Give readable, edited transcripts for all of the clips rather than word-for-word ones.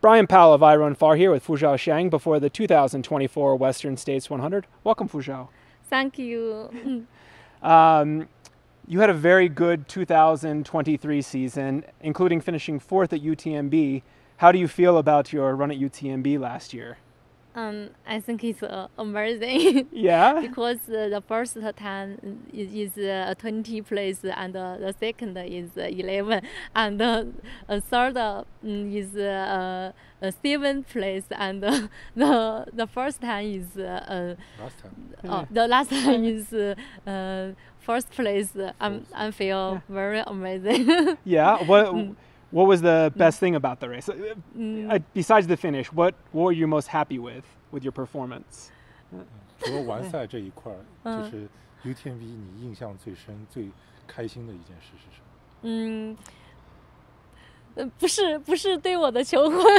Brian Powell of I Run Far here with Fu-Zhao Xiang before the 2024 Western States 100. Welcome, Fu-Zhao. Thank you. You had a very good 2023 season, including finishing fourth at UTMB. How do you feel about your run at UTMB last year? I think it's amazing. Yeah? Because the first time is 20 place and the second is 11 and the third is 7th place and the first time is last time. the last time is first place. I feel very amazing. Yeah? What was the best thing about the race? Besides the finish, what were you most happy with your performance? 除了完赛这一块，就是 UTMB 你印象最深、最开心的一件事是什么？ 不是对我的求婚。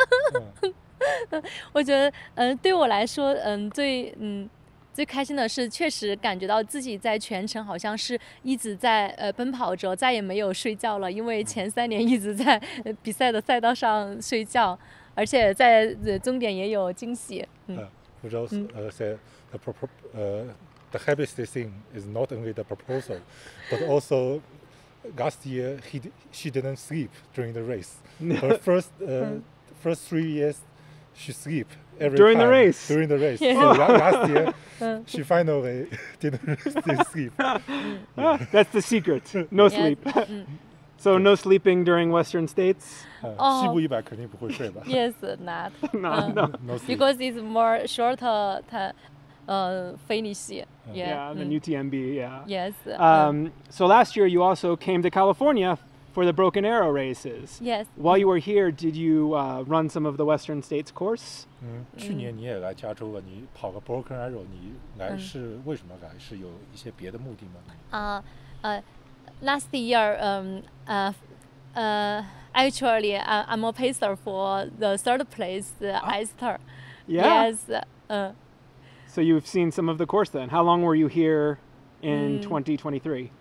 我觉得对我来说最开心的是，确实感觉到自己在全程好像是一直在奔跑着，再也没有睡觉了。因为前3年一直在比赛的赛道上睡觉，而且在终点也有惊喜。 Fu-Zhao said the happiest thing is not only the proposal, but also last year she didn't sleep during the race. Her first 3 years she sleep. During the race. During the race. Yeah. So last year, she finally didn't sleep. That's the secret. No sleep. So no sleeping during Western States? 西部100肯定不会睡吧 Yes, not. No sleep. Because it's more shorter finish. Yeah, than UTMB, yeah. Yes. So last year you also came to California for the Broken Arrow races. Yes. While you were here, did you run some of the Western States course? 去年你也来加州了，你跑个 Broken Arrow， 你来是为什么来？是有一些别的目的吗 ？Last year, actually, I'm a pacer for the third place, Easter. Yeah. Yes. So you've seen some of the course then. How long were you here in 2023?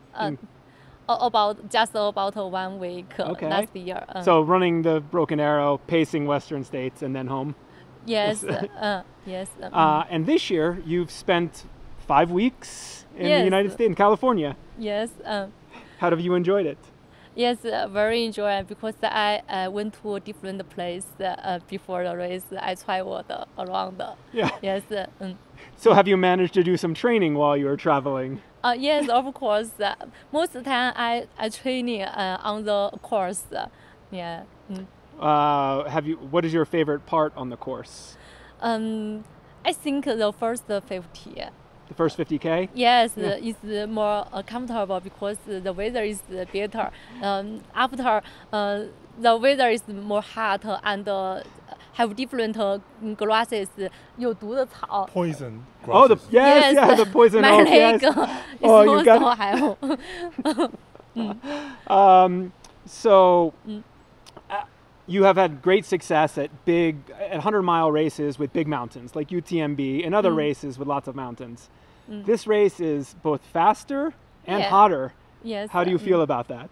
Just about 1 week last year. So running the Broken Arrow, pacing Western States, and then home? Yes. Yes. And this year, you've spent 5 weeks in the United States, in California. Yes. How have you enjoyed it? Yes, very enjoyable because I went to a different place before the race. I traveled around. Yeah. Yes. So have you managed to do some training while you were traveling? Yes, of course. Most of the time I training on the course. Yeah. What is your favorite part on the course? I think the first 50. The first 50K? Yes, it's more comfortable because the weather is better. After the weather is more hot and have different grasses, 有毒的草。 Poison Oh, grasses. yes, the poison my oak, leg yes. is You got also have. So you have had great success at 100-mile races with big mountains, like UTMB, and other races with lots of mountains. This race is both faster and hotter. Yes. How do you feel about that?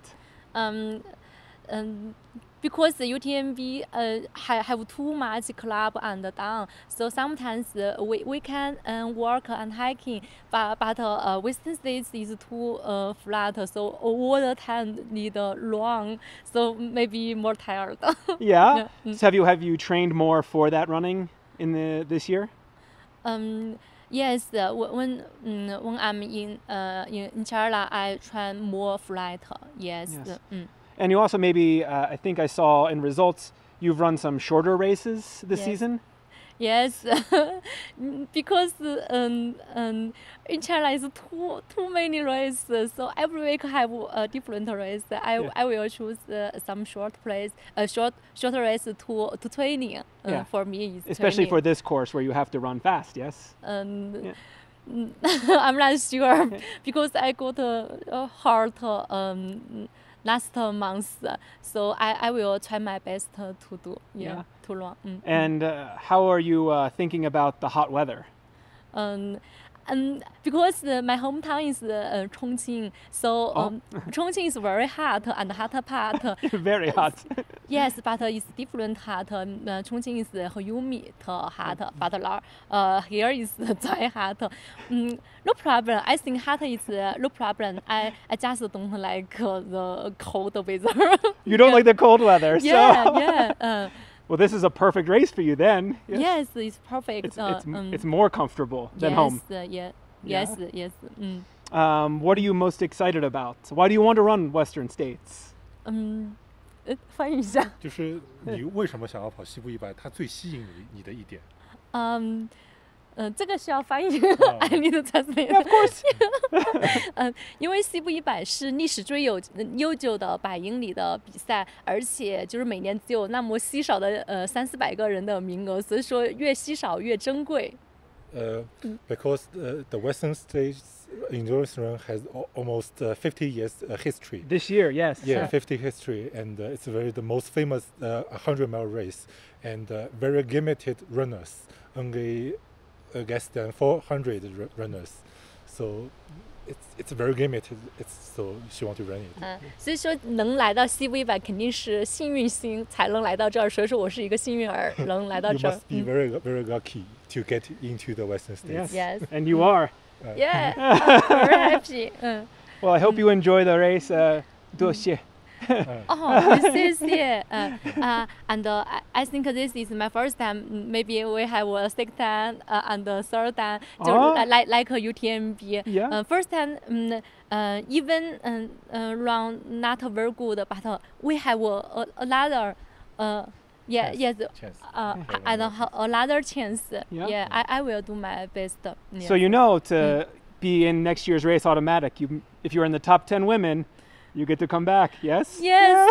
Because the UTMB have too much club and down, so sometimes we can walk and hiking, but Western States is too flat, so all the time need run, so maybe more tired. Yeah. So have you trained more for that running this year? Yes, when I'm in China, I train more flat. Yes. And you also maybe, I think I saw in results, you've run some shorter races this season? Yes, because in China is too many races, so every week have a different race. I will choose some short race to training. For me, is especially training. for this course where you have to run fast. Yes. I'm not sure because I got a heart last month, so I will try my best to do to run. And how are you thinking about the hot weather? because my hometown is Chongqing, so Chongqing is very hot and hot part. Very hot. Yes, but it's different hot. Chongqing is humid hot, but here is very hot. No problem. I think hot is no problem. I just don't like the cold weather. You don't like the cold weather. Yeah, so. yeah. Well, this is a perfect race for you then. Yes, it's perfect. It's more comfortable than home. Yes. What are you most excited about? Why do you want to run Western States? 翻译一下。 就是你为什么想要跑西部100？它最吸引你的一点。 这个需要翻译。I need to translate. Of course. 因为西部100是历史最悠久的100英里的比赛，而且就是每年只有那么稀少的300-400个人的名额，所以说越稀少越珍贵。 Because the Western States endurance run has almost 50 years history. This year, yes. Yeah, 50 history, and it's the most famous 100-mile race, and very limited runners, only less than 400 runners, so it's very limited. So she want to run it. 所以说能来到西部100肯定是幸运星才能来到这儿，所以说我是一个幸运儿，能来到这儿。 You must be very lucky to get into the Western States. Yes. And you are. Yeah. Very happy. Well, I hope you enjoy the race. 多谢。 谢谢。And I think this is my first time. Maybe we have a second time and a third time. 就like UTMB. Yeah. First time, even run not very good, but we have another. Yes. Chance. And another chance. Yeah. I will do my best. Yeah. So you know to be in next year's race automatic. If you're in the top 10 women, you get to come back. Yes. Yes.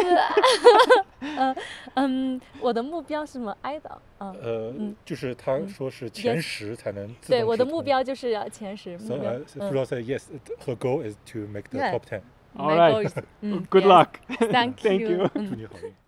我的目标是什么？挨的。 就是他说是前10才能自动对，我的目标就是要前10。 So Fu-Zhao said yes. Her goal is to make the top 10. All right. Good luck. Thank you. 祝你好运。